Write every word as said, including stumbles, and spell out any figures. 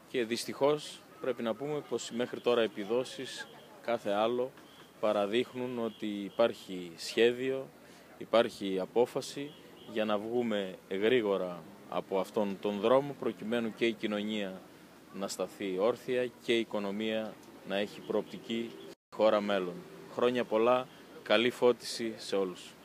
και δυστυχώς πρέπει να πούμε πως οι μέχρι τώρα επιδόσεις κάθε άλλο παραδείχνουν ότι υπάρχει σχέδιο, υπάρχει απόφαση για να βγούμε γρήγορα από αυτόν τον δρόμο προκειμένου και η κοινωνία να σταθεί όρθια και η οικονομία να έχει προοπτική χώρα μέλλον. Χρόνια πολλά, καλή φώτιση σε όλους.